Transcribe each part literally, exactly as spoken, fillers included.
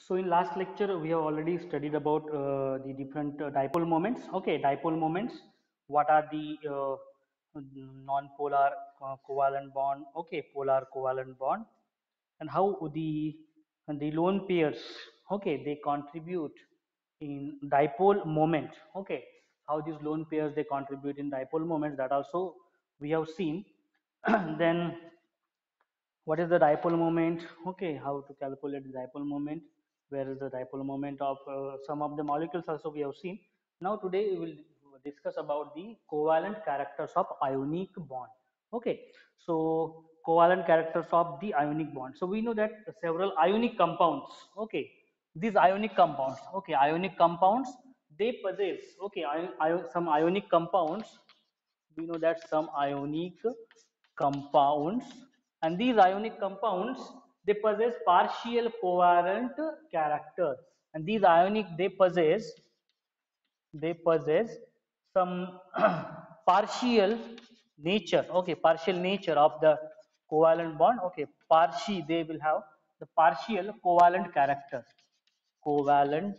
So in last lecture, we have already studied about uh, the different uh, dipole moments. Okay, dipole moments. What are the uh, non-polar uh, covalent bond? Okay, polar covalent bond, and how the and the lone pairs. Okay, they contribute in dipole moment. Okay, how these lone pairs they contribute in dipole moments. That also we have seen. Then what is the dipole moment? Okay, how to calculate the dipole moment? Where is the dipole moment of uh, some of the molecules also we have seen. Now today we will discuss about the covalent characters of ionic bond. Okay, so covalent characters of the ionic bond. So we know that several ionic compounds. Okay, these ionic compounds. Okay, ionic compounds they possess. Okay, ion, ion, some ionic compounds we know that some ionic compounds, and these ionic compounds they possess partial covalent character, and these ionic they possess they possess some partial nature. Okay, partial nature of the covalent bond. Okay, partial they will have the partial covalent character, covalent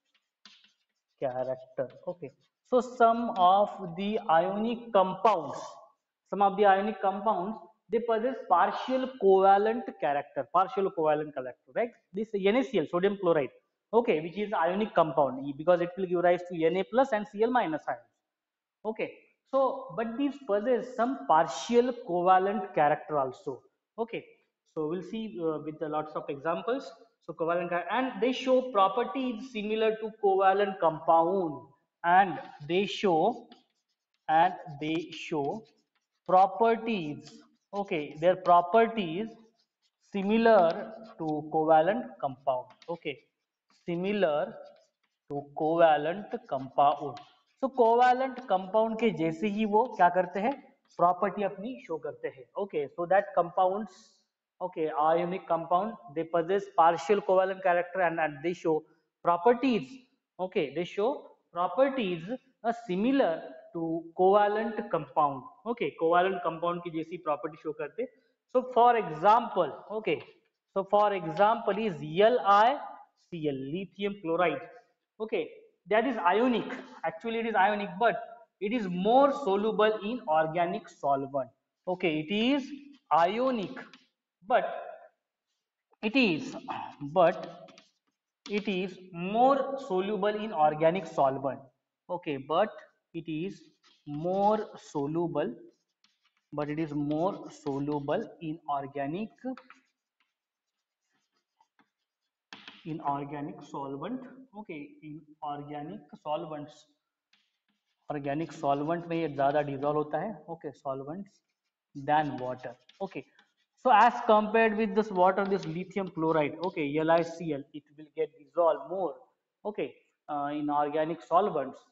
character. Okay, so some of the ionic compounds, some of the ionic compounds they possess partial covalent character, partial covalent character, right? This NaCl, sodium chloride, okay, which is ionic compound because it will give rise to Na plus and Cl minus ions. Okay, so but these possess some partial covalent character also. Okay, so we'll see uh, with the lots of examples. So covalent char- and they show properties similar to covalent compound, and they show and they show properties. Okay, their properties similar to covalent compound. Okay, similar to covalent compound. So covalent compound के जैसे ही वो क्या करते हैं, property अपनी show करते हैं. Okay, so that compounds, okay, ionic compound they possess partial covalent character, and, and they show properties. Okay, they show properties uh, similar to covalent compound. Okay, covalent compound की जैसी property show करते. So for example, okay, so for example is LiCl, lithium chloride. Okay, that is ionic. Actually it is ionic, but it is more soluble in organic solvent. Okay, it is ionic, but it is but it is more soluble in organic solvent. Okay, but it is more soluble but it is more soluble in organic in organic solvent. Okay, in organic solvents, organic solvent में ये ज्यादा dissolve होता है. Okay, solvents then water. Okay, so as compared with this water, this lithium chloride, okay, LiCl, it will get dissolved more. Okay, uh, in organic solvents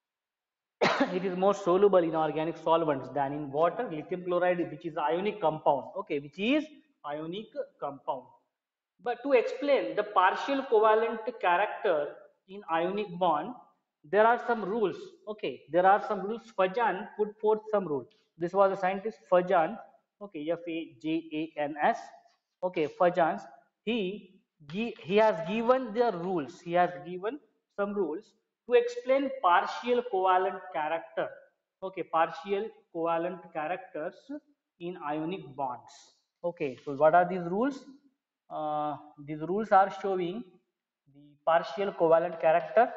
it is more soluble in organic solvents than in water. Lithium chloride, which is ionic compound, okay, which is ionic compound. But to explain the partial covalent character in ionic bond, there are some rules. Okay, there are some rules. Fajan put forth some rules. This was a scientist, Fajan. Okay, F A J A N S. Okay, Fajan. He he has given the rules. He has given some rules to explain partial covalent character. Okay, partial covalent characters in ionic bonds. Okay, so what are these rules? Uh, these rules are showing the partial covalent character,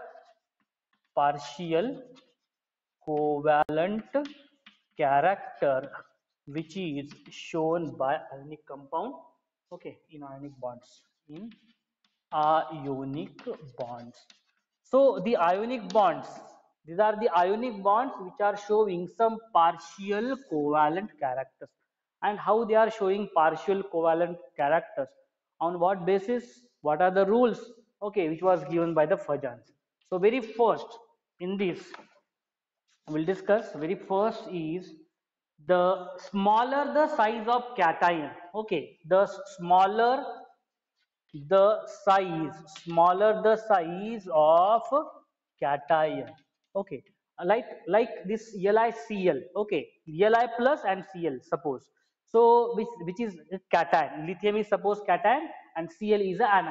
partial covalent character which is shown by ionic compound. Okay, in ionic bonds, in ionic bonds. So the ionic bonds, these are the ionic bonds which are showing some partial covalent characters. And how they are showing partial covalent characters, on what basis, what are the rules, okay, which was given by the Fajans. So very first in this we'll discuss, very first is the smaller the size of cation. Okay, the smaller the size, smaller the size of cation. Okay, like like this LiCl. Okay, Li plus and Cl, suppose. So which which is cation, lithium is suppose cation and Cl is a anion.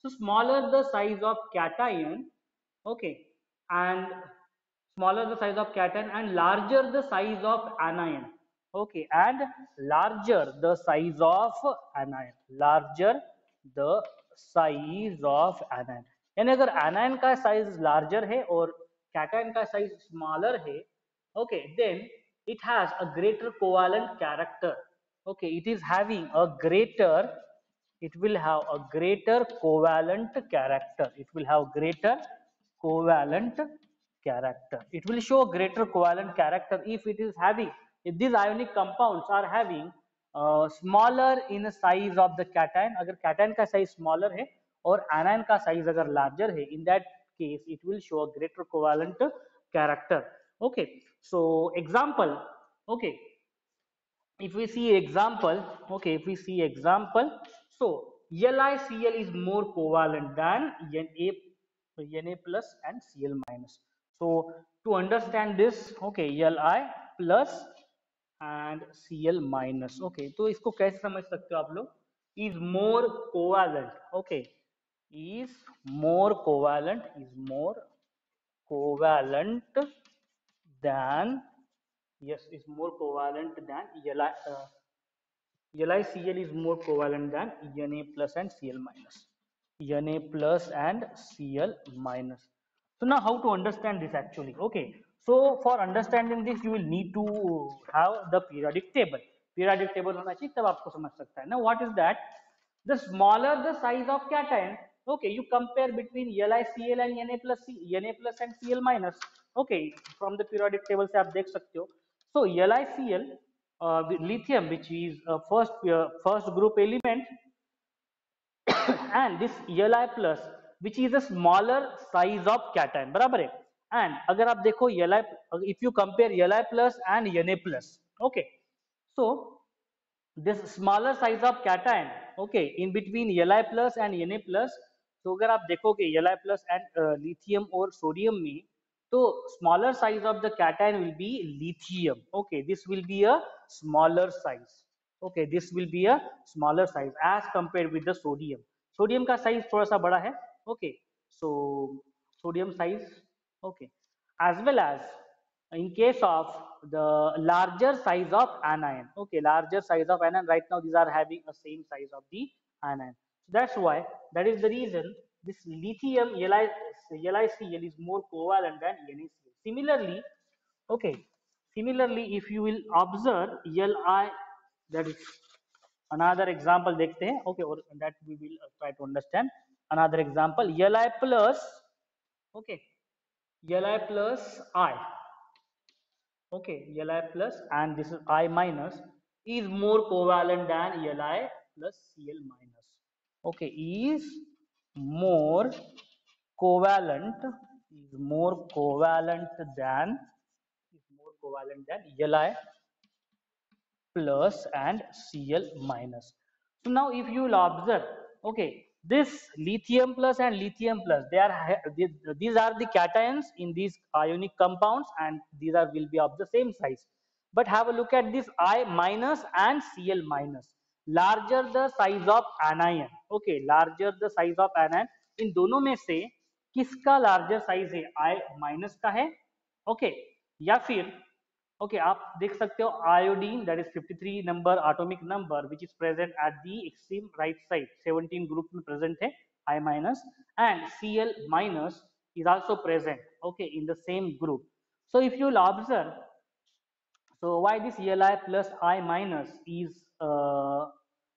So smaller the size of cation, okay, and smaller the size of cation and larger the size of anion, okay, and larger the size of anion, larger the size of anion, यानी अगर anion का size larger है और cation का size smaller है, okay, then it has a greater covalent character, okay, it is having a greater, it will have a greater covalent character, it will have greater covalent character, it will show greater covalent character if it is having, if these ionic compounds are having uh, smaller in size of the cation, अगर cation का size smaller है और anion का size अगर larger है, in that case it will show a greater covalent character, okay. So example, okay, if we see example, okay, if we see example, so LiCl is more covalent than Na, Na plus and Cl minus. So to understand this, okay, Li plus and Cl minus, okay, तो इसको कैसे समझ सकते हो आप लोग, is more covalent, okay, is more covalent, is more covalent than, yes, is more covalent than Li, uh, LiCl is more covalent than Na plus and Cl minus. Na plus and Cl minus. So now how to understand this actually? Okay. So for understanding this, you will need to have the periodic table. Periodic table होना चाहिए तब आपको समझ सकता है. Now what is that? The smaller the size of cation, okay, you compare between LiCl and Na plus C, Na plus and Cl minus. Okay, from the periodic table से आप देख सकते हो. So LiCl, uh, lithium, which is a first uh, first group element, and this Li plus, which is a smaller size of cation, बराबर है. And अगर आप देखो Li, if you compare Li plus and Na plus, okay, so this smaller size of cation, okay, in between Li plus and Na plus, तो अगर आप देखोगे Li plus and uh, lithium और sodium में, तो smaller size of the cation will be lithium, okay, this will be a smaller size, okay, this will be a smaller size as compared with the sodium. Sodium का size थोड़ा सा बड़ा है, okay, so sodium size, okay, as well as in case of the larger size of anion, okay, larger size of anion, right now these are having a same size of the anion, so that's why, that is the reason this lithium LiCl is more covalent than NaCl. Similarly, okay, similarly if you will observe Li, that is another example देखते हैं, okay, or that we will try to understand another example. Li plus, okay, Li plus I, okay, Li plus and this is I minus is more covalent than Li plus Cl minus, okay, is more covalent, is more covalent than, is more covalent than Li plus and Cl minus. So now if you will observe, okay, this lithium plus and lithium plus, they are, these are the cations in these ionic compounds and these are will be of the same size. But have a look at this I minus and Cl minus. Larger the size of anion, okay, larger the size of anion, इन दोनों में से किसका larger size है, I minus का है, okay, या फिर, okay, आप देख सकते हो iodine, that is fifty-three number atomic number which is present at the extreme right side, seventeen group में present है I minus, and Cl minus is also present, okay, in the same group. So if you will observe, so why this Li plus I minus is uh,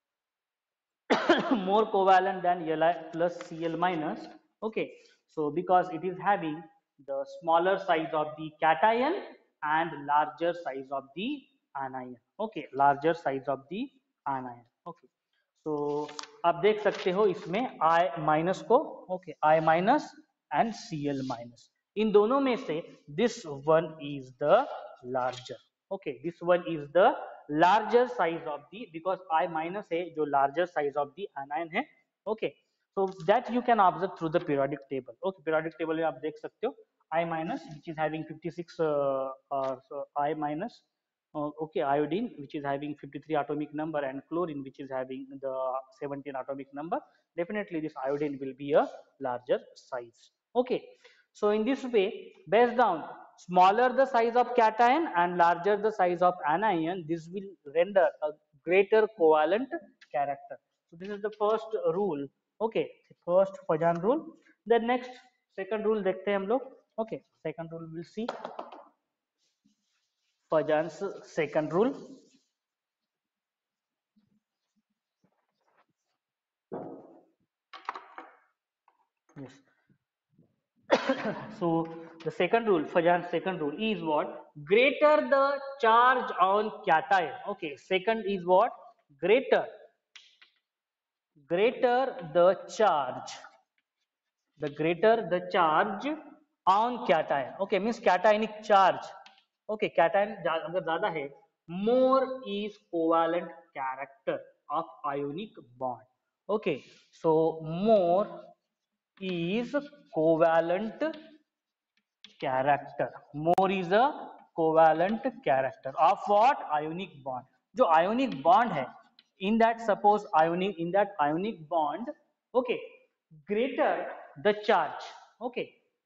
more covalent than Li plus Cl minus, okay, so because it is having the smaller size of the cation and larger size of the anion, okay, larger size of the anion, okay. So आप देख सकते हो इसमें I minus को, okay, I minus and Cl minus, इन दोनों में से this one is the larger, okay, this one is the larger size of the, because I minus है जो larger size of the anion है, okay, so that you can observe through the periodic table, okay, periodic table में आप देख सकते हो I minus which is having fifty-six uh, uh, so I minus uh, okay, iodine, which is having fifty-three atomic number, and chlorine, which is having the seventeen atomic number, definitely this iodine will be a larger size. Okay, so in this way, based on smaller the size of cation and larger the size of anion, this will render a greater covalent character. So this is the first rule. Okay, first Fajan rule. Then next second rule देखते हैं हम लोग. Okay, second rule we'll see. Fajan's second rule. Yes. So the second rule, Fajan's second rule is what? Greater the charge on cation. Okay. Second is what? Greater. Greater the charge. The greater the charge on cation. Okay. Means cationic charge. Okay. Cation अगर ज़्यादा है, more is covalent character of ionic bond. Okay. So more is covalent character. More is a covalent character of what? Ionic bond. जो ionic bond है, in that suppose ionic in that ionic bond, okay, greater the charge, okay,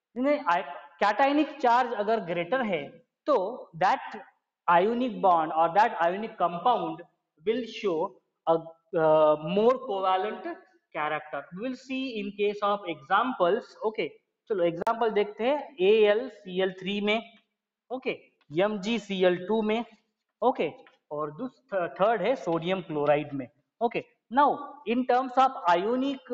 cationic charge अगर greater है, तो that ionic bond or that ionic compound will show a uh, more covalent character. We will see in case of examples. Okay, चलो example देखते हैं. A L C L three में, okay, M G C L two में, okay, और third है sodium chloride में. Okay, now in terms of ionic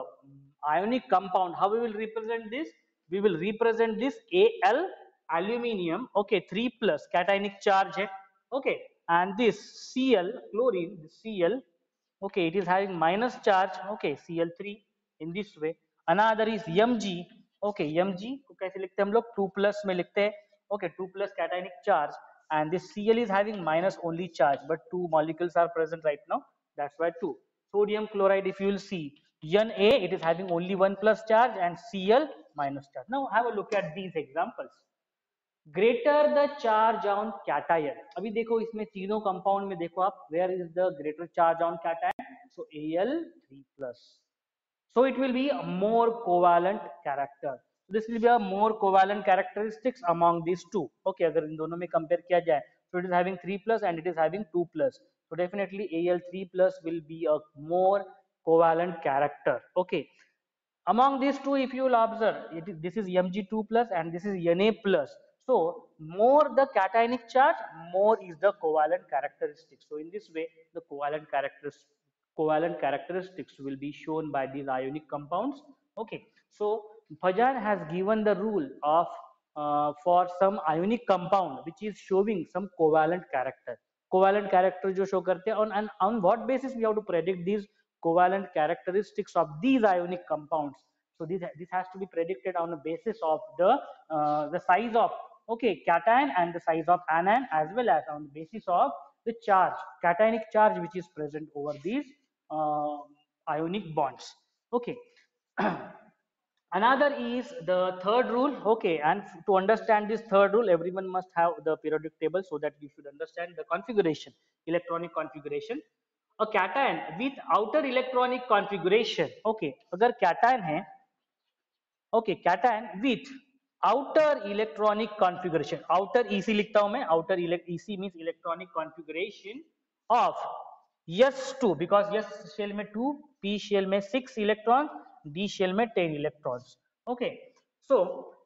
ionic compound, how we will represent this? We will represent this Al aluminium, okay, three plus cationic charge hai, okay, and this Cl chlorine, this Cl, okay, it is having minus charge, okay, C L three in this way. Another is Mg, okay, Mg को कैसे लिखते हैं हम लोग? two plus में लिखते हैं, okay, two plus cationic charge, and this Cl is having minus only charge, but two molecules are present right now, that's why two. Sodium chloride, if you will see, Na, it is having only one plus charge, and Cl minus charge. Now have a look at these examples. Greater the charge on cation. अभी देखो इसमें तीनों compound में देखो आप, where is the greater charge on cation? So A L three plus. So it will be a more covalent character. This will be a more covalent characteristics among these two. Okay, अगर इन दोनों में compare किया जाए, so it is having three plus and it is having two plus. So definitely A L three plus will be a more covalent character. Okay. Among these two, if you will observe, it is, this is M G two plus and this is Na plus. So more the cationic charge, more is the covalent characteristics. So in this way, the covalent characteristics covalent characteristics will be shown by these ionic compounds. Okay, so Fajan has given the rule of uh, for some ionic compound which is showing some covalent character. Covalent character जो show करते हैं, on and on what basis we have to predict these covalent characteristics of these ionic compounds? So this this has to be predicted on the basis of the uh, the size of, okay, cation and the size of anion, as well as on the basis of the charge, cationic charge, which is present over these uh, ionic bonds. Okay. Another is the third rule. Okay, and to understand this third rule, everyone must have the periodic table, so that you should understand the configuration, electronic configuration. A cation with outer electronic configuration. Okay, अगर cation है, okay, cation with outer electronic configuration, outer E C लिखता हूं मैं, outer E C means electronic configuration of S two, because S shell में two, P shell में six electrons, D shell में ten electrons. Okay, so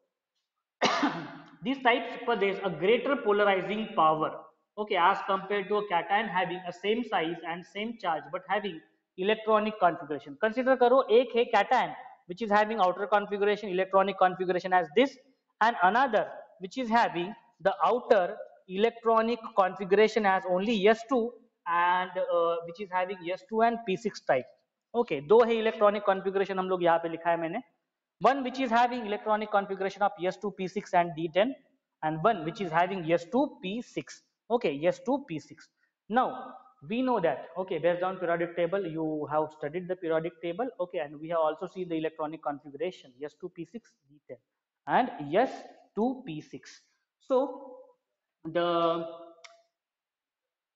these types possess a greater polarizing power, okay, as compared to a cation having a same size and same charge but having electronic configuration. Consider करो, एक है cation which is having outer configuration, electronic configuration as this, and another which is having the outer electronic configuration as only S two, and uh, which is having S two and P six type. Okay, दो है electronic configuration, हम लोग यहाँ पे लिखा है मैंने. One which is having electronic configuration of S two P six and D ten, and one which is having S two P six. Okay, S two P six. Now we know that, okay, based on periodic table, you have studied the periodic table, okay, and we have also seen the electronic configuration S two P six D ten and S two P six. So the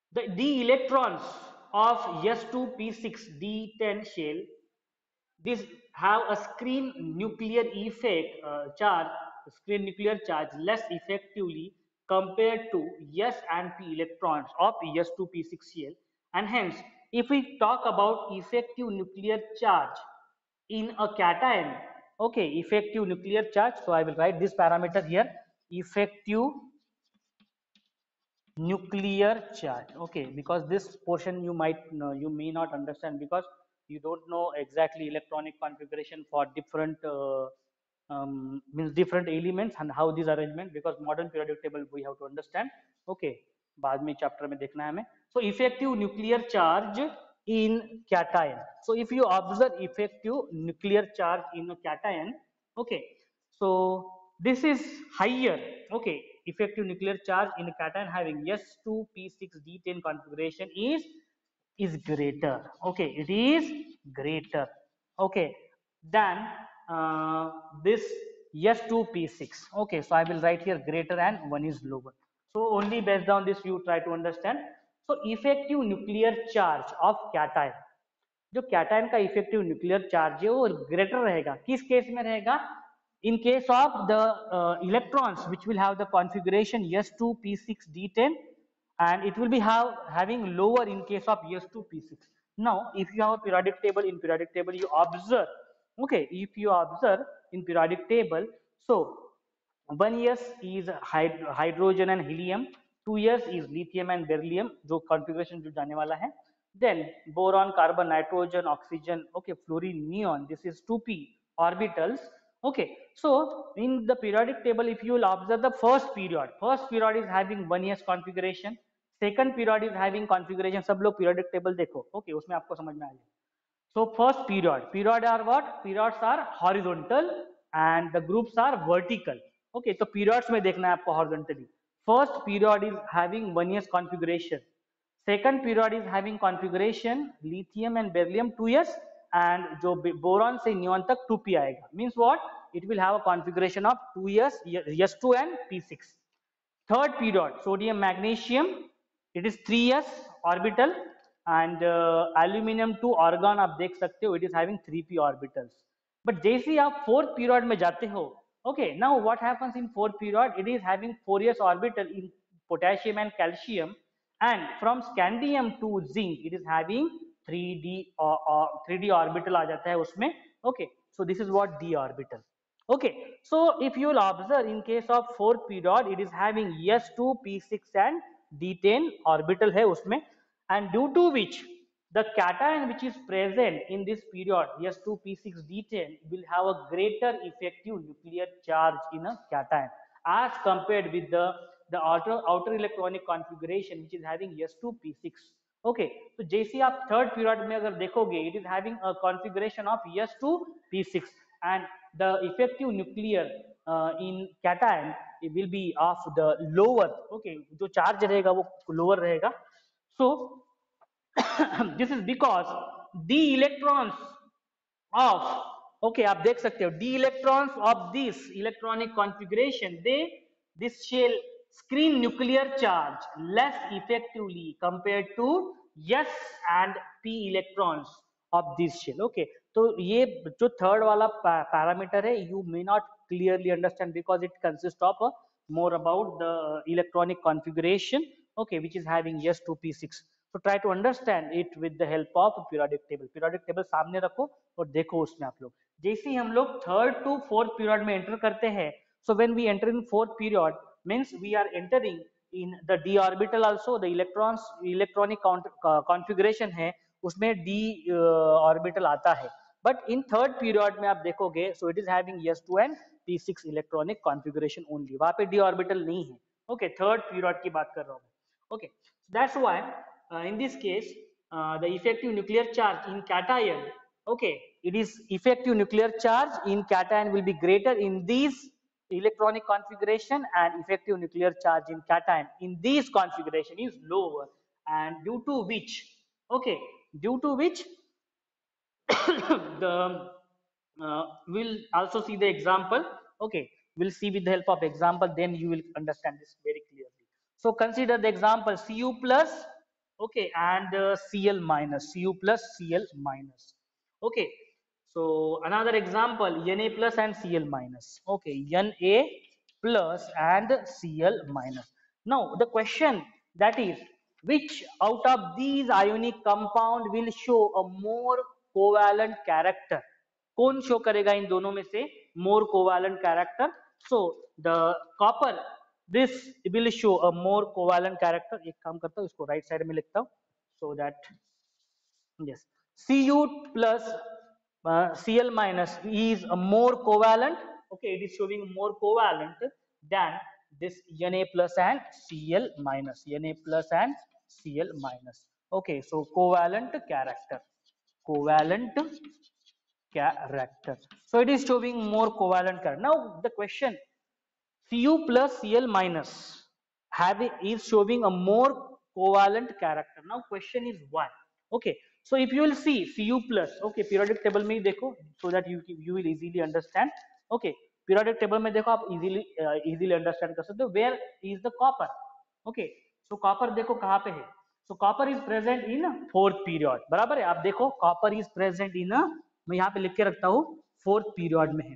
The d electrons of S two P six D ten shell, this have a screen nuclear effect uh, charge, screen nuclear charge less effectively compared to S and P electrons of S two P six shell, and hence if we talk about effective nuclear charge in a cation, okay, effective nuclear charge, so I will write this parameter here, effective nuclear charge, okay, because this portion you might know, you may not understand because you don't know exactly electronic configuration for different uh, um, means different elements and how these arrangement, because modern periodic table we have to understand, okay, बाद में chapter में देखना है हमें. So effective nuclear charge in cation, so if you observe effective nuclear charge in a cation, okay, so this is higher, okay, effective nuclear charge in a cation having S two P six D ten configuration is is greater, okay, it is greater, okay, than uh, this S two P six, okay, so I will write here greater and one is lower. So only based on this you try to understand. So effective nuclear charge of cation, जो cation का effective nuclear charge है वो greater रहेगा, किस case में रहेगा, in case of the uh, electrons which will have the configuration S two P six D ten, and it will be have having lower in case of S two P six. Now if you have a periodic table, in periodic table you observe, okay, if you observe in periodic table, so one yes is hyd hydrogen and helium, two yes is lithium and beryllium, जो configuration जो जाने वाला है, then boron, carbon, nitrogen, oxygen, okay, fluorine, neon, this is two p orbitals, okay. So in the periodic table if you will observe the first period, first period is having one yes configuration, second period is having configuration, सब लोग periodic table देखो, okay, उसमें आपको समझ में आ जाए. So first period, period are what? Periods are horizontal and the groups are vertical. Okay, so periods में देखना है आपको horizontally. First period is having one yes configuration. Second period is having configuration lithium and beryllium two yes, and जो boron से neon तक two p आएगा. Means what? It will have a configuration of two yes, S two and P six. Third period sodium magnesium, it is three s orbital, and uh, aluminum to argon आप देख सकते हो, it is having three p orbitals. But जैसे आप fourth period में जाते हो, okay, now what happens in fourth period, it is having four s orbital in potassium and calcium, and from scandium to zinc it is having three d uh, uh, three d orbital आ जाता है उसमें, okay, so this is what d orbital. Okay, so if you will observe in case of fourth period it is having S two P six and D ten orbital है उसमें, and due to which the cation which is present in this period S two P six D ten will have a greater effective nuclear charge in a cation as compared with the the outer outer electronic configuration which is having S two P six. Okay, so जैसे आप third period में अगर देखोगे it is having a configuration of S two P six, and the effective nuclear uh, in cation it will be of the lower, okay, जो charge रहेगा वो lower रहेगा. So this is because the electrons of, okay, आप देख सकते हो d electrons of this electronic configuration, they this shell screen nuclear charge less effectively compared to s and p electrons of this shell. Okay, तो ये जो third वाला parameter है you may not clearly understand because it consists of uh, more about the electronic configuration, okay, which is having s two p six. So try to understand it with the help of periodic table. Periodic table सामने रखो और देखो उसमें आप लोग, जैसे ही हम लोग third to fourth period में enter करते हैं, so when we enter in fourth period means we are entering in the d orbital also, the electrons electronic uh, configuration है उसमें d uh, orbital आता है, but in third period में आप देखोगे so it is having S two and P six electronic configuration only, वहाँ पे d orbital नहीं है. Okay, third period की बात कर रहा हूँ. Okay, so that's why uh, in this case uh, the effective nuclear charge in cation, okay, it is effective nuclear charge in cation will be greater in these electronic configuration, and effective nuclear charge in cation in these configuration is lower, and due to which, okay, due to which the uh, we'll also see the example, okay, we'll see with the help of example, then you will understand this very clearly. So consider the example Cu plus okay, and uh, Cl minus, Cu plus, Cl minus. Okay, so another example, Na plus and Cl minus. Okay, Na plus and Cl minus. Now the question that is, which out of these ionic compound will show a more covalent character? कौन show करेगा इन दोनों में से more covalent character? So the copper, this will show a more covalent character. एक काम करता हूँ, इसको right side में लिखता हूँ, so that yes, Cu plus uh, Cl minus is a more covalent. Okay, it is showing more covalent than this Na plus and Cl minus. Na plus and Cl minus. Okay, so covalent character. Covalent character. So it is showing more covalent character. Now the question, Cu plus Cl minus having is showing a more covalent character. Now question is why? Okay, so if you will see Cu plus, okay, periodic table में देखो, so that you you will easily understand. Okay, periodic table में देखो, आप easily uh, easily understand कर सकते हो. Where is the copper? Okay, so copper देखो कहाँ पे है? So copper is present in fourth period. बराबर है? आप देखो copper is present in, मैं यहाँ पे लिख के रखता हूँ, fourth period में है.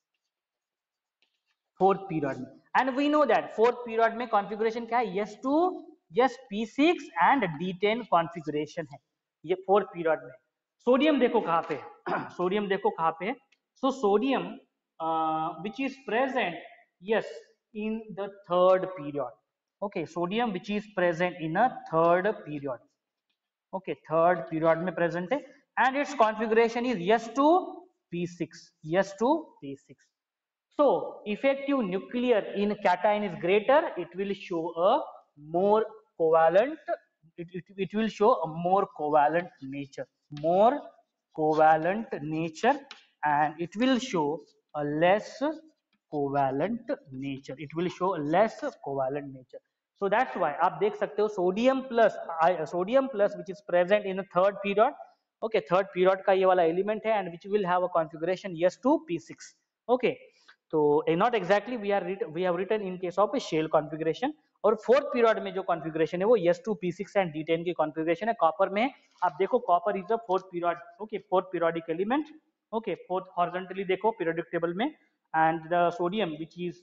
फोर्थ पीरियड में, and we know that fourth period में कॉन्फ़िगरेशन क्या है? S two S P six and D ten configuration है ये फोर्थ पीरियड में. सोडियम देखो कहाँ पे है? सोडियम देखो कहाँ पे है? So sodium which is present, yes, in the third period. Okay, sodium which is present in a third period. Okay, third period में प्रेजेंट है, and its configuration is S two P six, S two P six. So effective nuclear in cation is greater, it will show a more covalent, it, it, it will show a more covalent nature, more covalent nature, and it will show a less covalent nature, it will show a less covalent nature. So that's why आप देख सकते हो sodium plus sodium plus which is present in the third period. Okay, third period का ये वाला element है, and which will have a configuration S two P six. Okay, तो not exactly we are we have written in case of shell configuration. और fourth period में जो configuration है वो S two P six and D ten की configuration है. Copper में आप देखो, copper is the fourth period. Okay, fourth periodic element. Okay, fourth horizontally देखो पीरियोडिक टेबल में, and the sodium which is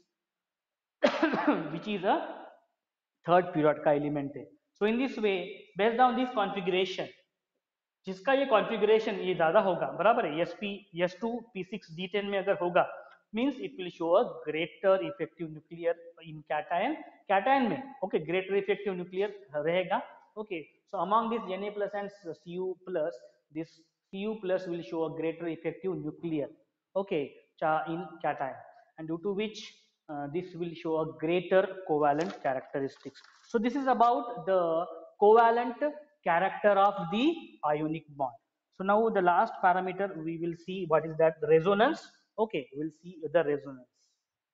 which is a third period का element है. So in this way, based on this configuration, जिसका ये configuration ये ज्यादा होगा, बराबर है, S P S two P six D ten में अगर होगा, means it will show a greater effective nuclear in cation, cation में. Okay, greater effective nuclear रहेगा. Okay, so among this Na plus and Cu plus, this Cu plus will show a greater effective nuclear, okay, in cation, and due to which uh, this will show a greater covalent characteristics. So this is about the covalent character of the ionic bond. So now the last parameter we will see, what is that? Resonance. Okay, we'll see the resonance.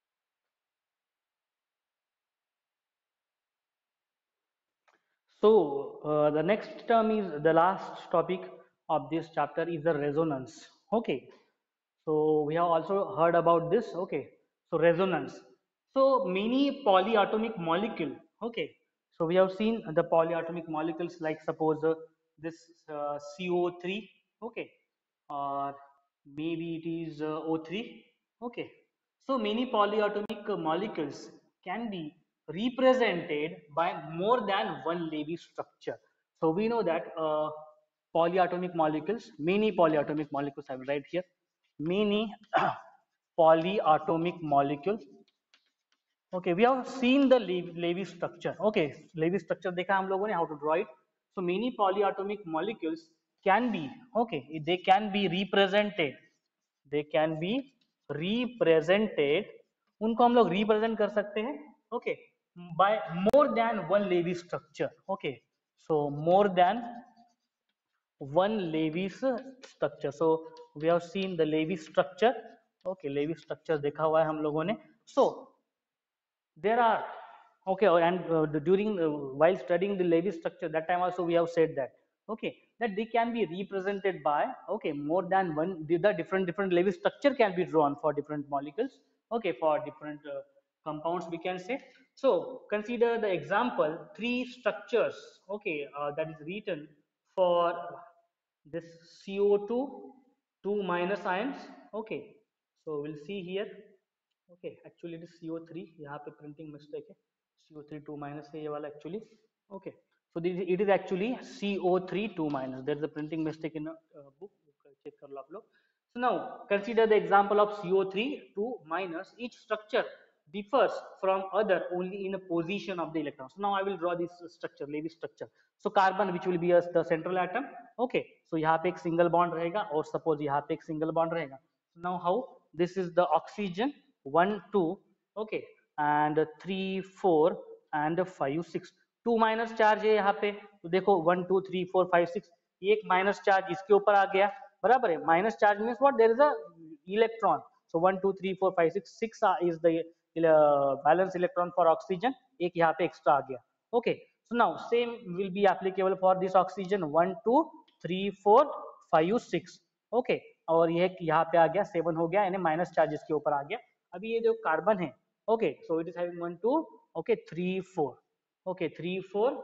So uh, the next term is the last topic of this chapter is the resonance. Okay, so we have also heard about this. Okay, so resonance. So many polyatomic molecule. Okay, so we have seen the polyatomic molecules, like suppose uh, this uh, C O three. Okay, or maybe it is uh, O three. Okay, so many polyatomic molecules can be represented by more than one Levy structure. So we know that uh, polyatomic molecules, many polyatomic molecules, I will write here, many polyatomic molecules. Okay, we have seen the Levy structure. Okay, Levy structure देखा हम लोगों ने, how to draw it. So many polyatomic molecules can be, okay, they can be represented, they can be represented, उनको हम लोग represent कर सकते हैं, okay, by more than one Levy structure. Okay, so more than one Levy's structure. So we have seen the Levy structure. Okay, Levy structure देखा हुआ है हम लोगों ने. So there are, okay, and uh, during uh, while studying the Levy structure, that time also we have said that, okay, that they can be represented by, okay, more than one, the different different Levy structure can be drawn for different molecules, okay, for different uh, compounds we can say. So consider the example three structures, okay, uh, that is written for this C O two, two minus ions, okay. So we'll see here, okay, actually it is C O three, यहाँ पे printing mistake है, C O three two minus है ये वाला actually, okay. So this, it is actually C O three two minus, there is a printing mistake in a uh, book, check कर लो आप लोग. So now consider the example of C O three two minus. Each structure differs from other only in a position of the electron. So now I will draw this structure, Lewis structure. So carbon which will be as the central atom. Okay. So यहाँ पे एक single bond रहेगा और suppose यहाँ पे एक single bond रहेगा. So now how? This is the oxygen one two. Okay. And three four and five six. Two minus charge है यहाँ पे. तो देखो one two three four five six. एक माइनस चार्ज इसके ऊपर आ गया, बराबर है. Minus charge means what, there is a electron. So one two three four five six, six is the valence electron for oxygen, एक यहाँ पे एक्स्ट्रा आ गया. Okay, so now same will be applicable for this oxygen one two three four five six. Okay, और ये यहाँ पे आ गया सेवन हो गया, यानी माइनस चार्ज इसके ऊपर आ गया. अभी ये जो कार्बन है, okay, so it is having one two, okay, three four, okay, three four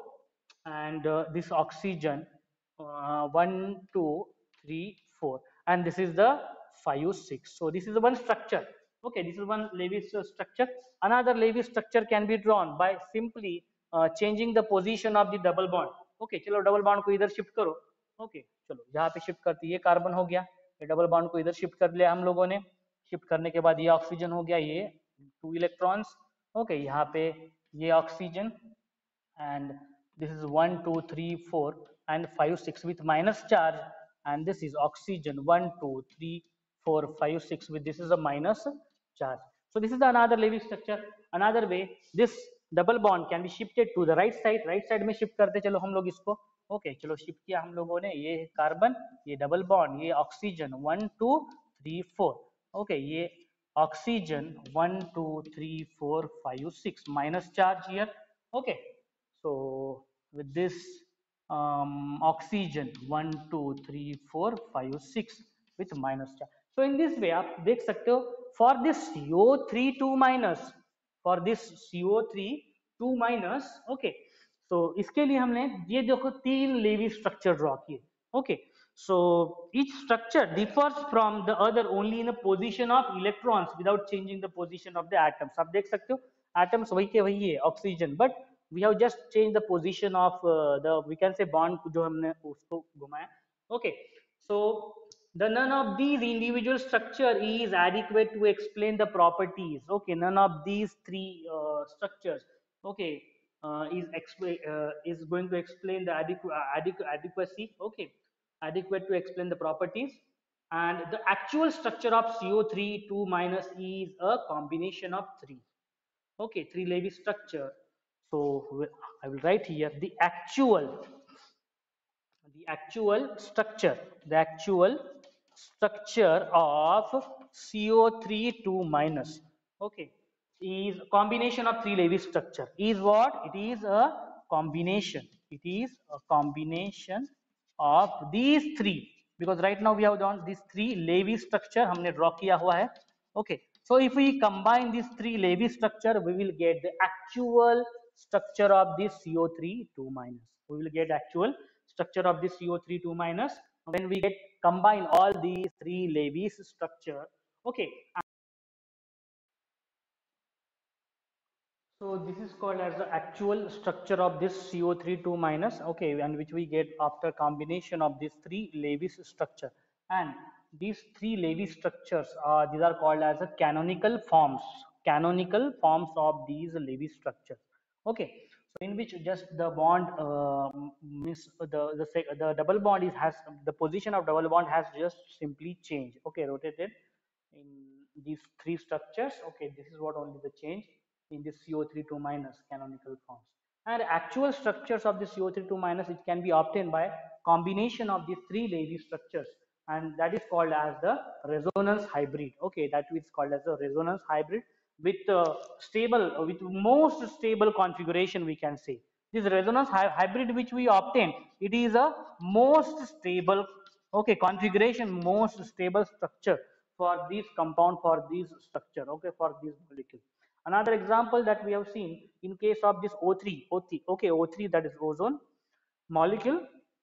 and uh, this oxygen uh, one two three four, and this is the five six. So this is one structure. Okay, this is one Lewis uh, structure. Another Lewis structure can be drawn by simply uh, changing the position of the double bond. Okay, चलो double bond को इधर shift करो. Okay, चलो यहाँ पे shift करती, ये carbon हो गया, ये डबल बॉन्ड को इधर शिफ्ट कर लिया हम लोगों ने. शिफ्ट करने के बाद ये ऑक्सीजन हो गया, ये टू इलेक्ट्रॉन्स. ओके, यहाँ पे ये oxygen, and this is one two three four and five six with minus charge, and this is oxygen one two three four five six with this is a minus charge. So this is another Lewis structure. Another way, this double bond can be shifted to the right side. right side में shift करते चलो हम लोग इसको. Okay okay, चलो shift किया हम लोगों ने, ये कार्बन, ये डबल बॉन्ड, ये oxygen one two three four. Okay, ये oxygen one two three four five six, minus charge here. Okay, so with this um, oxygen one two three four five six with minus charge. So in this way आप देख सकते हो, for this C O three two minus, for this C O three two minus, okay, so इसके लिए हमने ये देखो तीन लेवी स्ट्रक्चर ड्रॉ किए. Okay, so each structure differs from the other only in a position of electrons without changing the position of the atoms. आप देख सकते हो atoms वही के वही है oxygen, but we have just changed the position of uh, the, we can say, bond जो हमने उसको घुमाया. Okay, so the none of these individual structure is adequate to explain the properties. Okay, none of these three uh, structures, okay, uh, is uh, is going to explain the adequ adequ adequacy. Okay, adequate to explain the properties. And the actual structure of C O three two minus is a combination of three. Okay, three Lewis structure. So I will write here the actual, the actual structure, the actual structure of C O three two minus. Okay, is combination of three Lewis structure. Is what? It is a combination. It is a combination of these three, because right now we have done these three Lewis structure हमने draw किया हुआ है. Okay, so if we combine these three Lewis structure, we will get the actual structure of this C O three two minus. We will get actual structure of this C O three two minus when we get combine all these three Lewis structure. Okay, so this is called as the actual structure of this C O three two minus. Okay, and which we get after combination of these three Lewis structure. And these three Lewis structures are, these are called as a canonical forms, canonical forms of these Lewis structures. Okay, so in which just the bond uh, means the, the the double bond is has the position of double bond has just simply changed. Okay, rotated in these three structures. Okay, this is what only the change in this C O three two minus canonical forms. And actual structures of the C O three two minus, it can be obtained by combination of these three Lewis structures, and that is called as the resonance hybrid. Okay, that is called as a resonance hybrid with uh, stable, uh, with most stable configuration, we can say. This resonance hy hybrid which we obtain, it is a most stable, okay, configuration, most stable structure for this compound, for this structure, okay, for this molecule. Another example that we have seen in case of this O three, O three, okay, O three, that is ozone molecule.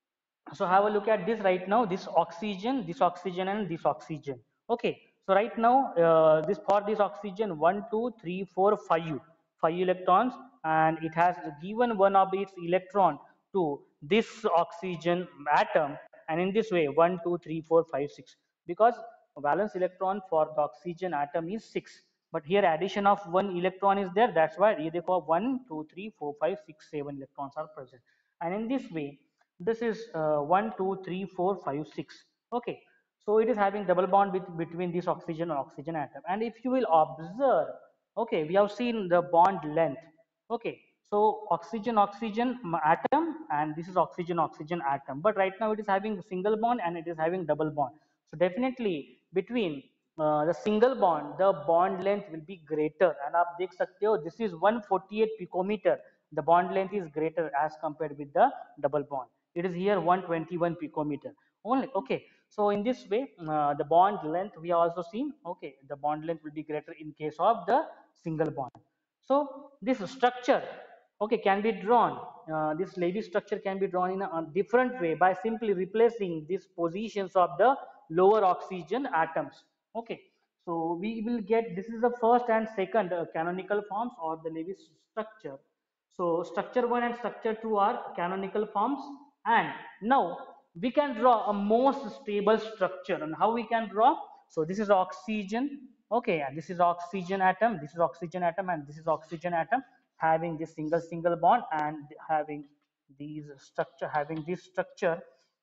So have a look at this right now, this oxygen, this oxygen and this oxygen. Okay, so right now uh, this for this oxygen one two three four five five electrons, and it has given one of its electron to this oxygen atom, and in this way one two three four five six, because valence electron for the oxygen atom is six, but here addition of one electron is there, that's why ये देखो one two three four five six seven electrons are present, and in this way this is uh, one two three four five six. Okay, so it is having double bond with, between this oxygen and oxygen atom, and if you will observe, okay, we have seen the bond length. Okay, so oxygen oxygen atom, and this is oxygen oxygen atom, but right now it is having single bond and it is having double bond. So definitely between uh, the single bond the bond length will be greater, and आप देख सकते हो this is one forty-eight picometer, the bond length is greater as compared with the double bond. It is here one twenty-one picometer only. Okay, so in this way uh, the bond length we have also seen. Okay, the bond length will be greater in case of the single bond. So this structure, okay, can be drawn, uh, this Lewis structure can be drawn in a, a different way by simply replacing these positions of the lower oxygen atoms. Okay, so we will get, this is the first and second uh, canonical forms or the Lewis structure. So structure one and structure two are canonical forms, and now we can draw a most stable structure. And how we can draw? So this is oxygen, okay, and this is oxygen atom, this is oxygen atom, and this is oxygen atom having this single single bond and having these structure, having this structure,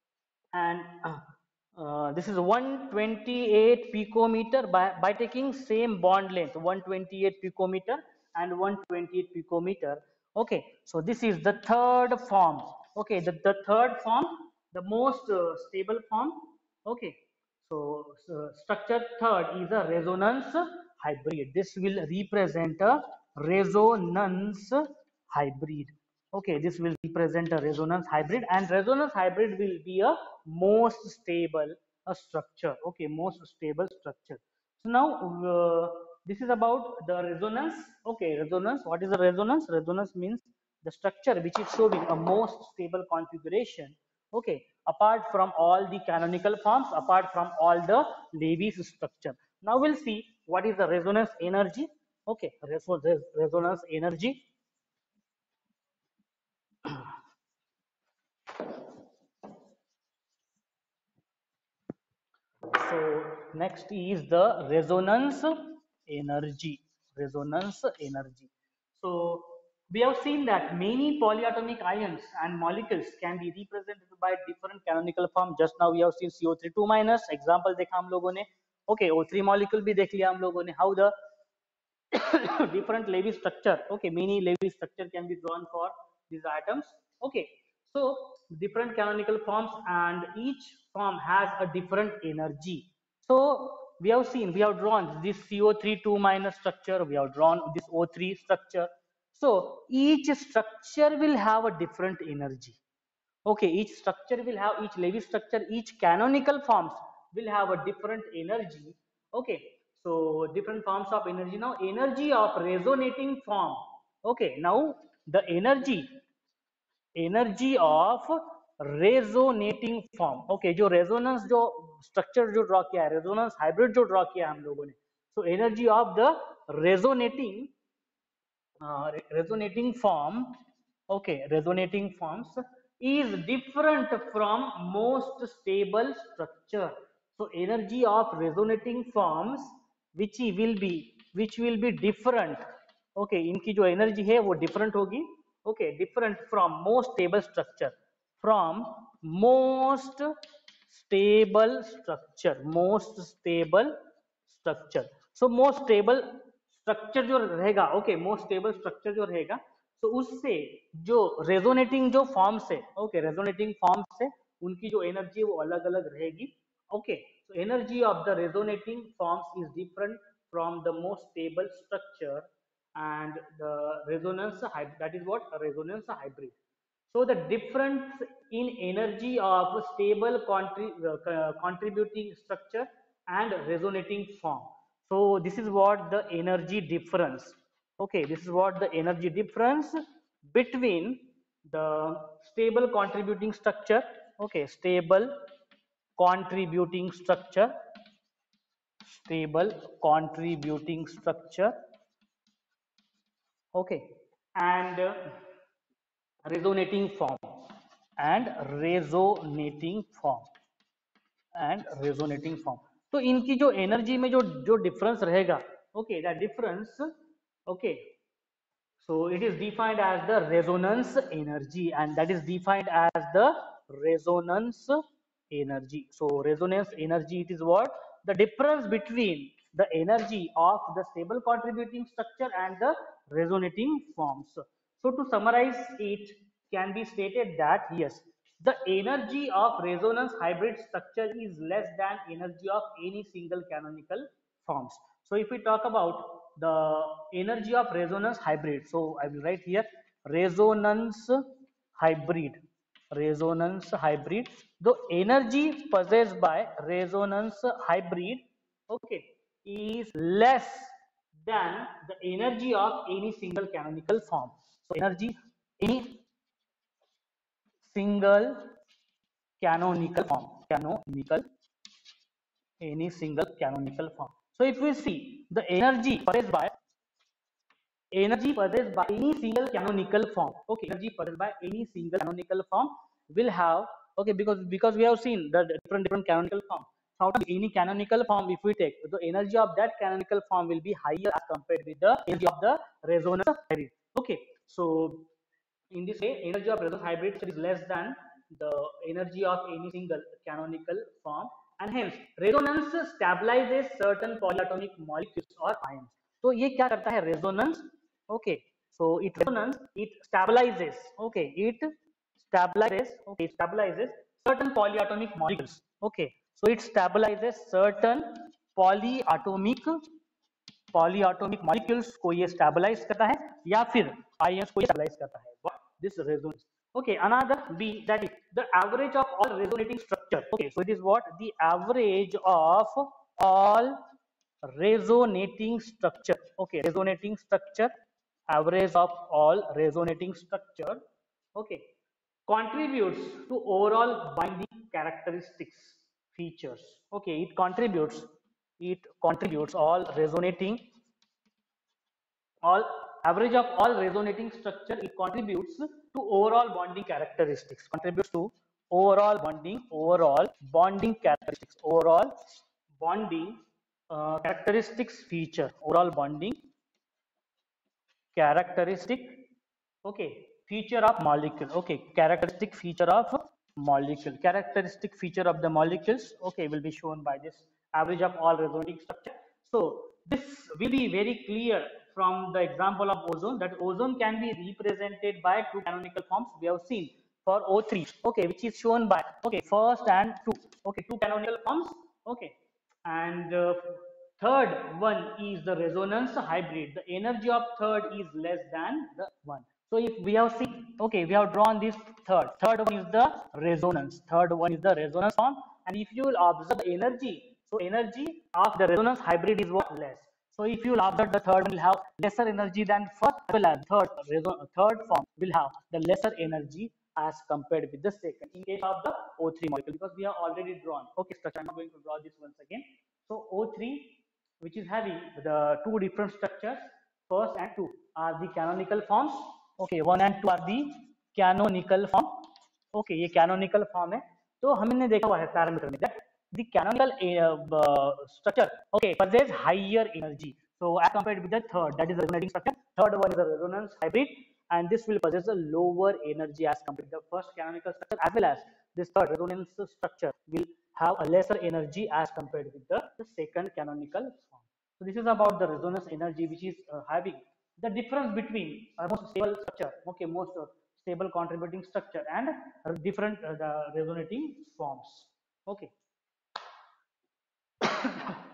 and uh, uh, this is one twenty-eight picometer by, by taking same bond length one twenty-eight picometer and one twenty-eight picometer. Okay, so this is the third form. Okay, the, the third form, the most uh, stable form. Okay, so, so structure third is a resonance hybrid. This will represent a resonance hybrid. Okay, this will represent a resonance hybrid, and resonance hybrid will be a most stable a structure. Okay, most stable structure. So now uh, this is about the resonance. Okay, resonance. What is the resonance? Resonance means the structure which is showing a most stable configuration. Okay, apart from all the canonical forms, apart from all the Lewis structure. Now we'll see what is the resonance energy. Okay, resonance energy. So next is the resonance energy. Resonance energy. So we have seen that many polyatomic ions and molecules can be represented by different canonical form. Just now we have seen C O three two minus. Example देखा हम लोगों ने. Okay, O three molecule भी देख लिया हम लोगों ने. How the different Lewis structure. Okay, many Lewis structure can be drawn for these atoms. Okay, so different canonical forms, and each form has a different energy. So we have seen, we have drawn this C O three two minus structure, we have drawn this O three structure. So each structure will have a different energy. Okay, each structure will have, each Lewis structure, each canonical forms will have a different energy. Okay, so different forms of energy. Now energy of resonating form. Okay, now the energy energy of resonating form. Okay, जो resonance जो structure जो draw किया है, resonance hybrid जो draw किया है हम लोगों ने, so energy of the resonating uh, resonating form, okay, resonating forms is different from most stable structure. So energy of resonating forms which will be which will be different. Okay, इनकी जो energy है वो different होगी. Okay, different from most stable structure, from most stable structure, most stable structure. So most stable structure जो रहेगा, okay, most stable structure जो रहेगा, तो उससे जो रेजोनेटिंग जो फॉर्म्स है, ओके, रेजोनेटिंग फॉर्म्स है, उनकी जो एनर्जी वो अलग अलग रहेगी. Okay, so energy of the resonating forms is different from the most stable structure and the resonance hybrid, that is what resonance hybrid. So the difference in energy of stable contrib uh, contributing structure and resonating form. So this is what the energy difference. Okay, this is what the energy difference between the stable contributing structure, okay, stable contributing structure, stable contributing structure, okay, and uh, resonating form, and resonating form, and resonating form. तो इनकी जो energy में जो जो difference रहेगा, okay, that difference, okay, so it is defined as the resonance energy, and that is defined as the resonance energy. So resonance energy, it is what? The difference between the energy of the stable contributing structure and the resonating forms. So to summarize, it can be stated that yes, the energy of resonance hybrid structure is less than energy of any single canonical forms. So if we talk about the energy of resonance hybrid, so I will write here resonance hybrid, resonance hybrid, the energy possessed by resonance hybrid, okay, is less than the energy of any single canonical form. So energy, any single canonical form, canonical, any single canonical form. So if we see the energy possessed by energy possessed by any single canonical form, okay, energy possessed by any single canonical form will have, okay, because because we have seen the different different canonical form. Out of any canonical form, if we take, the energy of that canonical form will be higher as compared with the energy of the resonance hybrid. Okay, so in this way, energy of resonance hybrid is less than the energy of any single canonical form, and hence resonance stabilizes certain polyatomic molecules or ions. तो ये क्या करता है resonance? Okay, so it resonance, it stabilizes, okay, it stabilizes, okay, it stabilizes certain polyatomic molecules. Okay, so it stabilizes certain polyatomic polyatomic molecules को ये stabilise करता है या फिर आयंस को ये स्टेबलाइज करता है. What? This resonance. Okay, another B, that is the average of all resonating structure. Okay, so it is what? The average of all resonating structure. Okay, resonating structure, average of all resonating structure, okay, contributes to overall binding characteristics, features. Okay, it contributes, it contributes all resonating, all average of all resonating structure, it contributes to overall bonding characteristics, contributes to overall bonding, overall bonding characteristics, overall bonding uh, characteristics feature, overall bonding characteristic, okay, feature of molecule, okay, characteristic feature of molecule, characteristic feature of the molecules, okay, will be shown by this average of all resonating structure. So this will be very clear from the example of ozone, that ozone can be represented by two canonical forms we have seen for O three, okay, which is shown by, okay, first and two, okay, two canonical forms, okay, and uh, third one is the resonance hybrid. The energy of third is less than the one. So if we have seen, okay, we have drawn this third. Third one is the resonance. Third one is the resonance form. And if you will observe the energy, so energy of the resonance hybrid is what? Less. So if you will observe, the third one will have lesser energy than first, well as third third form will have the lesser energy as compared with the second in case of the O three molecule, because we have already drawn. Okay, structure. I'm not going to draw this once again. So O three, which is having the two different structures, first and two are the canonical forms. Okay, one and two are the canonical form. Okay, ये canonical form है. तो हमने देखा हुआ है parameter में that the canonical uh, structure, okay, possess higher energy. So as compared with the third, that is the resonating structure. Third one is a resonance hybrid, and this will possess a lower energy as compared to the first canonical structure, as well as this third resonance structure will have a lesser energy as compared with the, the second canonical form. So this is about the resonance energy, which is uh, having the difference between uh, most stable structure, okay, most uh, stable contributing structure, and uh, different uh, the resonating forms. Okay.